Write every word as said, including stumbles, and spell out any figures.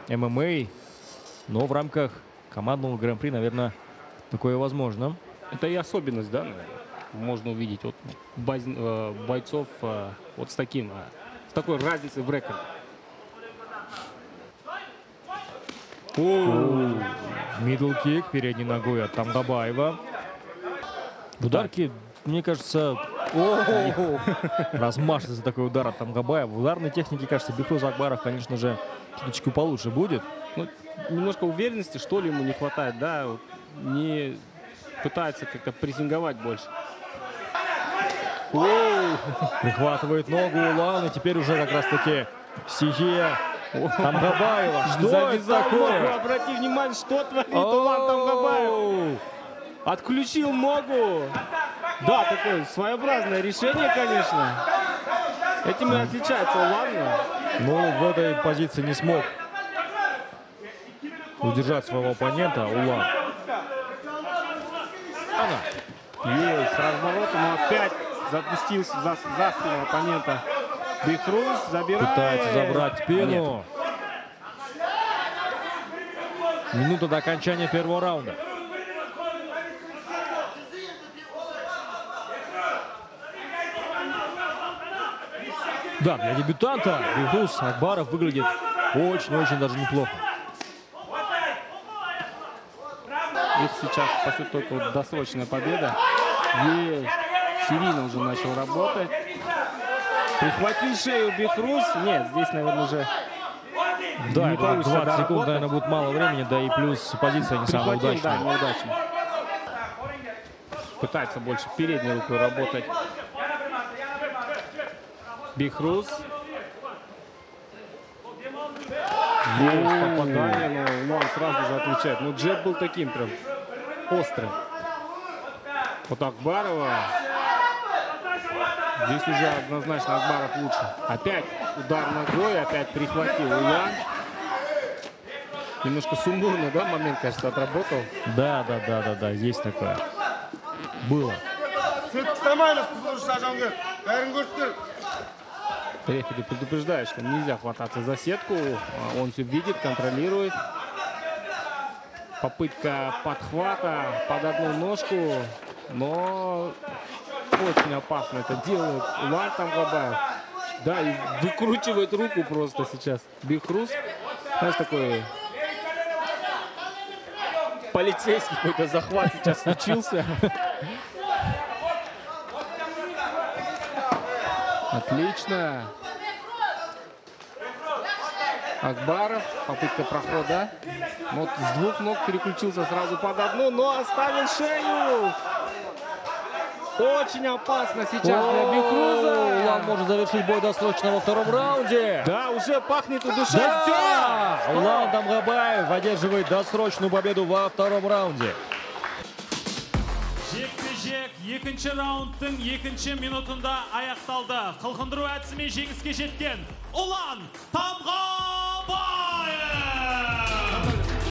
эм эм а, но в рамках командного гран-при, наверное, такое возможно. Это и особенность, да, наверное. Можно увидеть вот баз, э, бойцов э, вот с таким, э, с такой разницей в рекорде. Мидл-кик передней ногой от Тамгабаева. Ударки, мне кажется, размашистый такой удар от Тамгабаева. В ударной технике, кажется, Бехруз Акбаров, конечно же, чуточку получше будет. Ну, немножко уверенности, что ли, ему не хватает, да, вот не пытается как-то прессинговать больше. Прихватывает ногу Улан, и теперь уже как раз-таки стихия Тамгабаева. Что Завязал это такое? ногу, обрати внимание, что творит Улан Тамгабаев. Отключил ногу. Да, такое своеобразное решение, конечно. Этим и отличается Улан. Но в этой позиции не смог удержать своего оппонента Улан. Есть разворот, но опять запустился за, за спину оппонента. Бехруз забирает. Пытается забрать спину. Минута до окончания первого раунда. Да, для дебютанта Бехруз Акбаров выглядит очень-очень даже неплохо. Их сейчас, по сути, только вот досрочная победа. Есть. Серийно уже начал работать. Прихватил шею Бехруз. Нет, здесь, наверное, уже да, не получится двадцать секунд, наверное, будет мало времени, да и плюс позиция не самая удачная. Да, неудачно. Пытается больше передней рукой работать Бехруз. Есть попадание, но он сразу же отвечает. Ну, джеб был таким прям острым. Вот Акбарова. Здесь уже однозначно Акбаров лучше. Опять удар ногой, опять прихватил Улан. Немножко сумбурно, да, момент, кажется, отработал. Да, да, да, да, да, есть такое. Было. Рефери предупреждает, что нельзя хвататься за сетку. Он все видит, контролирует. Попытка подхвата под одну ножку, но очень опасно это делает Улан Тамгабаев. Да, и выкручивает руку просто сейчас Бехруз. Знаешь, такой полицейский какой-то захват сейчас случился. Отлично. Акбаров, попытка прохода. Вот с двух ног переключился сразу под одну, но оставил шею. Очень опасно сейчас для Бехруза. Улан может завершить бой досрочно во втором раунде. Да, уже пахнет удушением. Да! Улан Тамгабаев одерживает досрочную победу во втором раунде. Жекпе-жек екінші раундтың екінші минутында аяқталды. Қылқындыру әдісімен жеңіске жеткен Улан Тамгабаев!